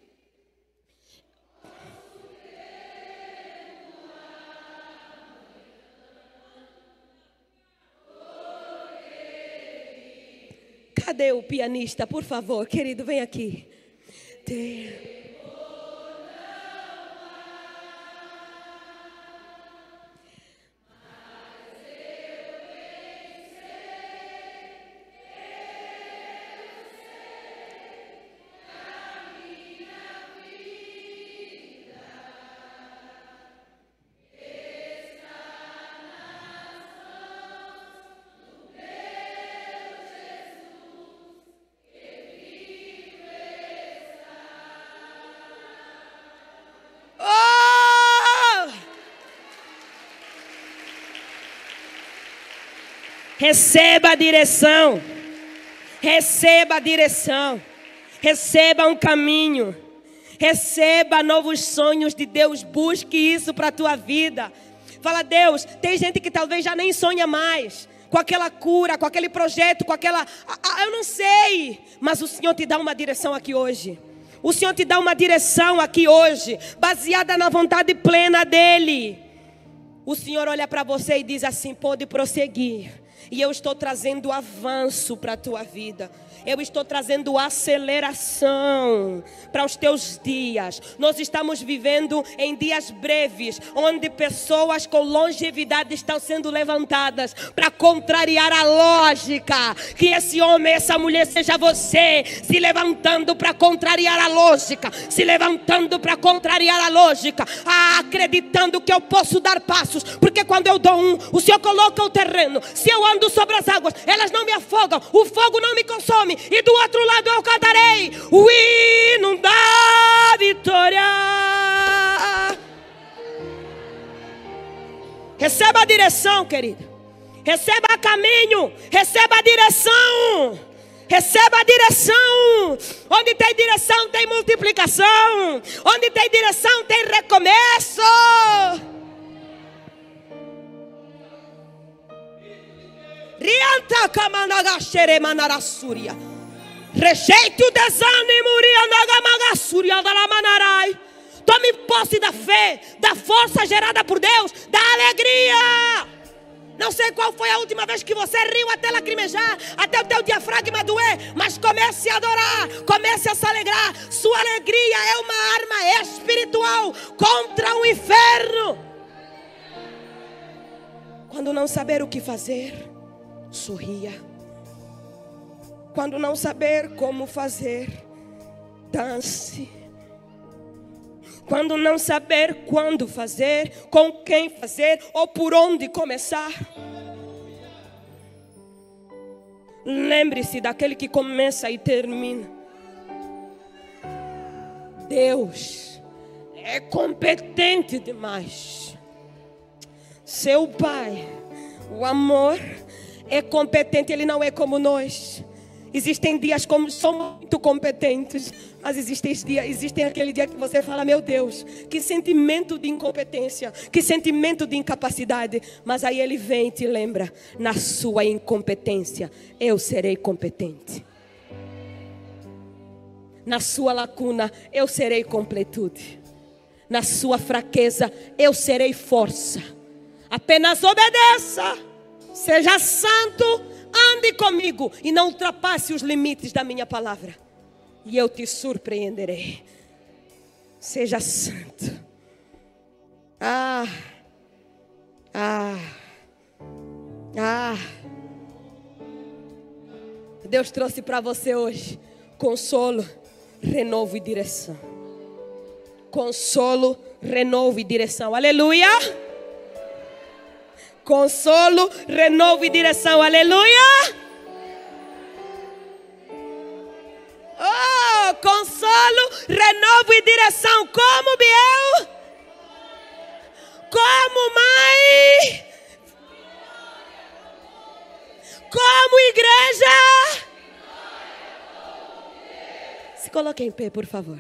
Cadê o pianista? Por favor, querido, vem aqui. Receba a direção, receba a direção, receba um caminho, receba novos sonhos de Deus, busque isso para a tua vida. Fala, Deus, tem gente que talvez já nem sonha mais com aquela cura, com aquele projeto, com aquela... Ah, eu não sei, mas o Senhor te dá uma direção aqui hoje. O Senhor te dá uma direção aqui hoje, baseada na vontade plena dEle. O Senhor olha para você e diz assim, pode prosseguir. E eu estou trazendo avanço para a tua vida. Eu estou trazendo aceleração para os teus dias. Nós estamos vivendo em dias breves, onde pessoas com longevidade estão sendo levantadas para contrariar a lógica. Que esse homem, essa mulher seja você, se levantando para contrariar a lógica, se levantando para contrariar a lógica, ah, acreditando que eu posso dar passos, porque quando eu dou um, o Senhor coloca o terreno. Se eu ando sobre as águas, elas não me afogam, o fogo não me consome. E do outro lado eu cantarei o hino da vitória. Receba a direção, querido. Receba caminho. Receba a direção. Receba a direção. Onde tem direção tem multiplicação. Onde tem direção tem recomeço. Rianta kamanagashere manarassuria. Rejeite o desânimo. Rianagamagassuria dalamanarai. Tome posse da fé, da força gerada por Deus, da alegria. Não sei qual foi a última vez que você riu até lacrimejar, até o teu diafragma doer, mas comece a adorar, comece a se alegrar. Sua alegria é uma arma espiritual contra o inferno. Quando não saber o que fazer, sorria. Quando não saber como fazer, dance. Quando não saber quando fazer, com quem fazer ou por onde começar, Lembre-se daquele que começa e termina. Deus é competente demais. Seu Pai, o amor, é competente. Ele não é como nós. Existem dias como somos muito competentes, mas existem dias, existem aquele dia que você fala: meu Deus, que sentimento de incompetência, que sentimento de incapacidade. Mas aí Ele vem e te lembra: na sua incompetência eu serei competente. Na sua lacuna eu serei completude. Na sua fraqueza eu serei força. Apenas obedeça, seja santo, ande comigo e não ultrapasse os limites da minha palavra, e eu te surpreenderei. Seja santo. Ah, ah, ah. Deus trouxe para você hoje consolo, renovo e direção. Consolo, renovo e direção. Aleluia. Consolo, renovo e direção. Aleluia. Oh, consolo, renovo e direção. Como, Biel? Como, mãe? Como, igreja? Se coloque em pé, por favor.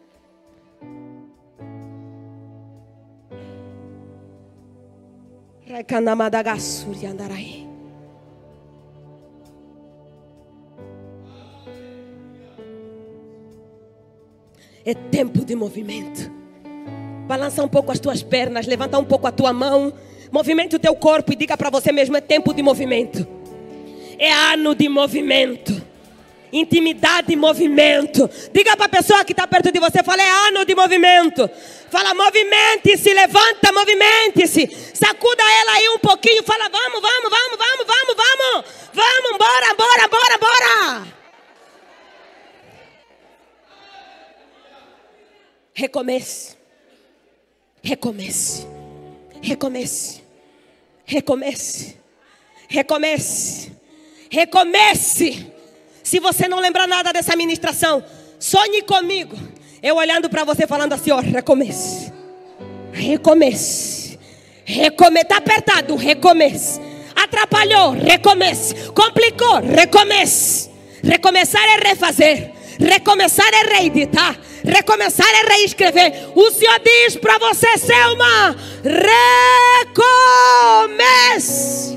É tempo de movimento. Balança um pouco as tuas pernas, levanta um pouco a tua mão, movimente o teu corpo e diga para você mesmo: é tempo de movimento. É ano de movimento. Intimidade e movimento. Diga para a pessoa que está perto de você: fala, é ano de movimento. Fala, movimente-se, levanta, movimente-se. Sacuda ela aí um pouquinho. Fala, vamos, vamos, vamos, vamos, vamos, vamos. Vamos, bora, bora, bora, bora. Recomece. Recomece. Recomece. Recomece. Recomece. Recomece. Se você não lembrar nada dessa ministração, sonhe comigo. Eu olhando para você falando assim, ó, recomece. Recomece. Recomece. Está apertado, recomece. Atrapalhou, recomece. Complicou, recomece. Recomeçar é refazer. Recomeçar é reeditar. Recomeçar é reescrever. O Senhor diz para você, Selma, recomece.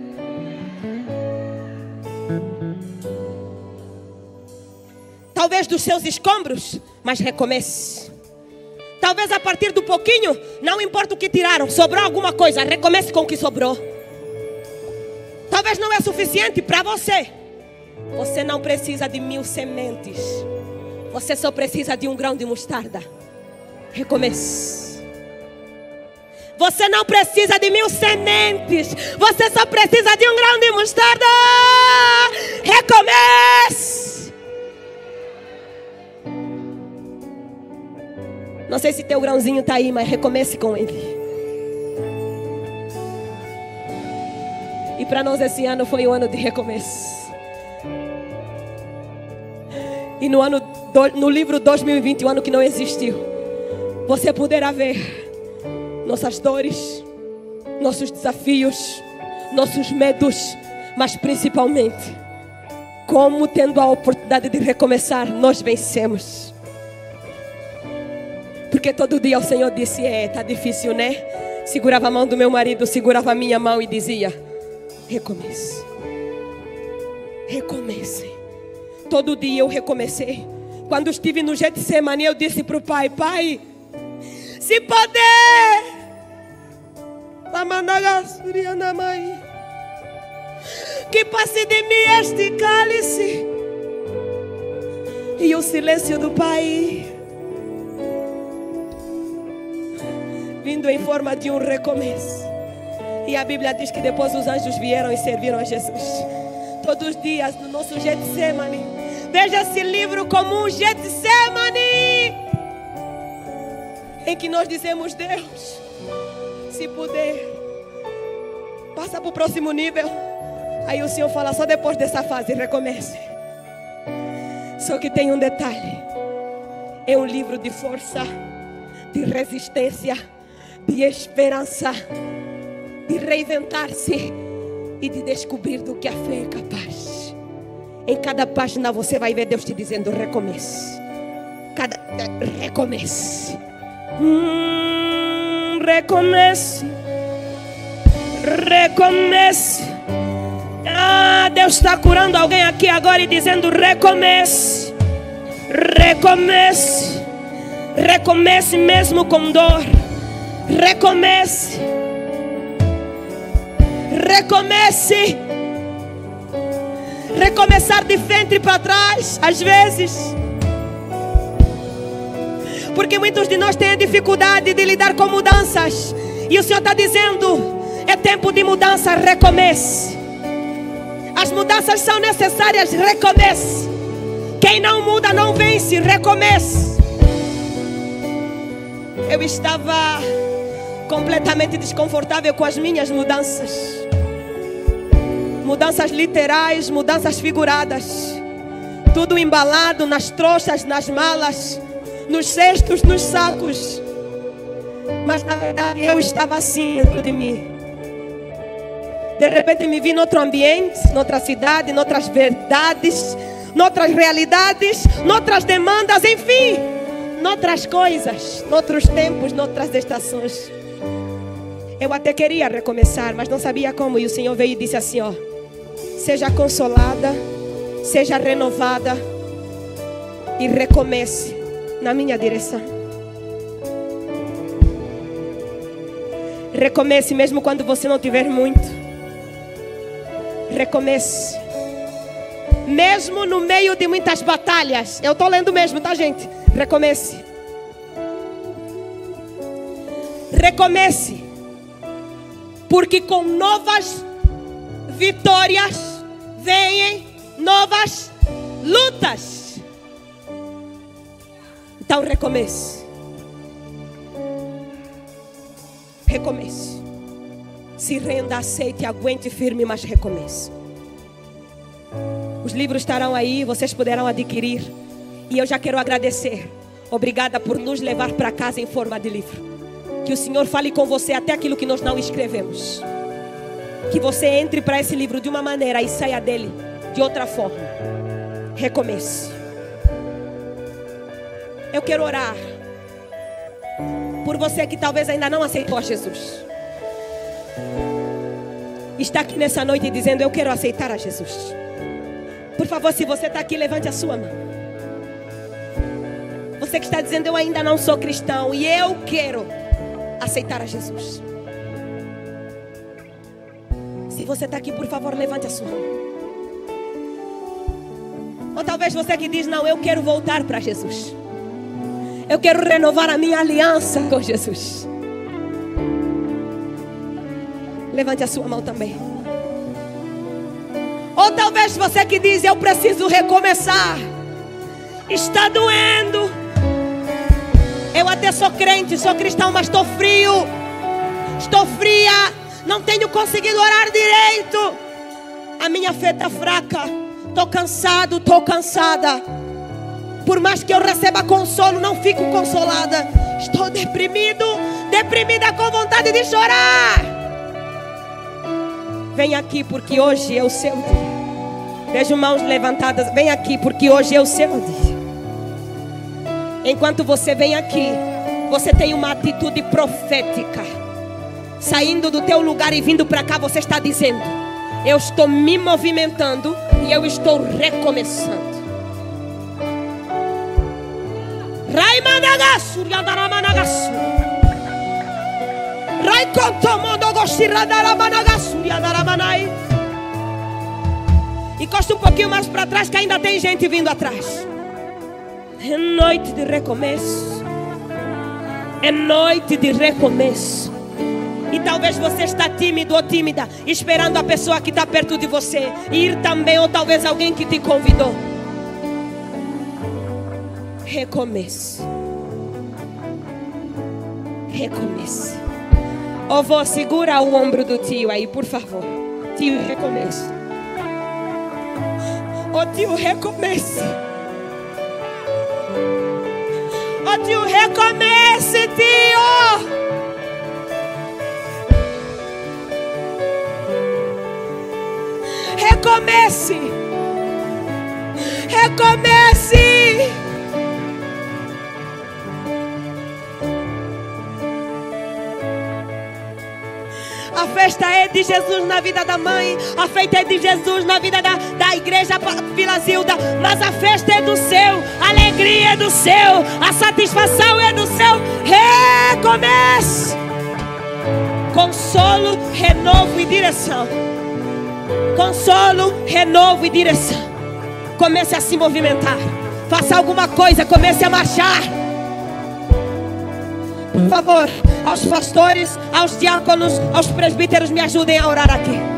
Talvez dos seus escombros, mas recomece. Talvez a partir do pouquinho, não importa o que tiraram, sobrou alguma coisa, recomece com o que sobrou. Talvez não é suficiente para você. Você não precisa de mil sementes. Você só precisa de um grão de mostarda. Recomece. Você não precisa de mil sementes. Você só precisa de um grão de mostarda. Recomece. Não sei se teu grãozinho está aí, mas recomece com ele. E para nós esse ano foi um ano de recomeço. E no ano no livro dois mil e vinte, o ano que não existiu, você poderá ver nossas dores, nossos desafios, nossos medos, mas principalmente como, tendo a oportunidade de recomeçar, nós vencemos. Porque todo dia o Senhor disse, é, tá difícil, né? Segurava a mão do meu marido, segurava a minha mão e dizia, recomece. Recomece. Todo dia eu recomecei. Quando estive no Getsemane, eu disse para o pai, pai, se puder, que passe de mim este cálice. E o silêncio do pai, vindo em forma de um recomeço. E a Bíblia diz que depois os anjos vieram e serviram a Jesus. Todos os dias no nosso Getsemane. Veja esse livro como um Getsemane, em que nós dizemos, Deus, se puder, passa para o próximo nível. Aí o Senhor fala: só depois dessa fase recomece. Só que tem um detalhe: é um livro de força, de resistência, de esperança, de reinventar-se e de descobrir do que a fé é capaz. Em cada página você vai ver Deus te dizendo: recomece. Cada recomece. Hum, recomece. Recomece. Ah, Deus está curando alguém aqui agora e dizendo: recomece. Recomece. Recomece mesmo com dor. Recomece. Recomece. Recomeçar de frente para trás, às vezes. Porque muitos de nós têm a dificuldade de lidar com mudanças. E o Senhor está dizendo: é tempo de mudança, recomece. As mudanças são necessárias, recomece. Quem não muda não vence, recomece. Eu estava completamente desconfortável com as minhas mudanças. Mudanças literais, mudanças figuradas. Tudo embalado nas trouxas, nas malas, nos cestos, nos sacos. Mas na verdade eu estava assim dentro de mim. De repente me vi em outro ambiente, noutra cidade, noutras verdades, noutras realidades, noutras demandas, enfim, noutras coisas, noutros tempos, noutras estações. Eu até queria recomeçar, mas não sabia como. E o Senhor veio e disse assim: ó, seja consolada, seja renovada e recomece na minha direção. Recomece mesmo quando você não tiver muito. Recomece. Mesmo no meio de muitas batalhas. Eu estou lendo mesmo, tá, gente? Recomece. Recomece. Porque com novas vitórias vêm novas lutas. Então recomece. Recomece. Se renda, aceite, aguente firme, mas recomece. Os livros estarão aí, vocês poderão adquirir. E eu já quero agradecer. Obrigada por nos levar para casa em forma de livro. Que o Senhor fale com você até aquilo que nós não escrevemos. Que você entre para esse livro de uma maneira e saia dele de outra forma. Recomece. Eu quero orar por você que talvez ainda não aceitou a Jesus. Está aqui nessa noite dizendo: eu quero aceitar a Jesus. Por favor, se você está aqui, levante a sua mão. Você que está dizendo: eu ainda não sou cristão e eu quero aceitar a Jesus. Se você está aqui, por favor, levante a sua mão. Ou talvez você que diz: não, eu quero voltar para Jesus. Eu quero renovar a minha aliança com Jesus. Levante a sua mão também. Ou talvez você que diz: eu preciso recomeçar. Está doendo. Eu até sou crente, sou cristão, mas estou frio. Estou fria. Não tenho conseguido orar direito. A minha fé está fraca. Estou cansado, estou cansada. Por mais que eu receba consolo, não fico consolada. Estou deprimido, deprimida com vontade de chorar. Vem aqui porque hoje é o seu dia. Vejo mãos levantadas. Vem aqui porque hoje é o seu dia. Enquanto você vem aqui, você tem uma atitude profética. Saindo do teu lugar e vindo para cá, você está dizendo: eu estou me movimentando e eu estou recomeçando. Encosta um pouquinho mais para trás, que ainda tem gente vindo atrás. É noite de recomeço. É noite de recomeço. E talvez você está tímido ou tímida, esperando a pessoa que está perto de você ir também, ou talvez alguém que te convidou. Recomeço. Recomeço. Ô, vó, segura o ombro do tio aí, por favor. Tio, recomeço. Ó tio, recomece. Ó tio, recomece, tio. Recomece. Recomece. A festa é de Jesus na vida da mãe. A festa é de Jesus na vida da, da igreja Vila Zilda. Mas a festa é do seu. A alegria é do seu. A satisfação é do seu. Recomece. Consolo, renovo e direção. Consolo, renovo e direção. Comece a se movimentar. Faça alguma coisa, comece a marchar. Por favor, aos pastores, aos diáconos, aos presbíteros, me ajudem a orar aqui.